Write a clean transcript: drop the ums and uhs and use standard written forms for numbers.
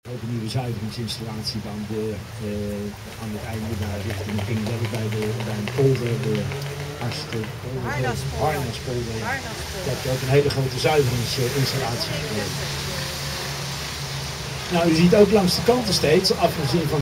Ook een nieuwe zuiveringsinstallatie aan het einde daar richting Kingdorp bij een polder, de Harnaspolder. Ja. Daar heb je ook een hele grote zuiveringsinstallatie. Nou, u ziet ook langs de kanten steeds, afgezien van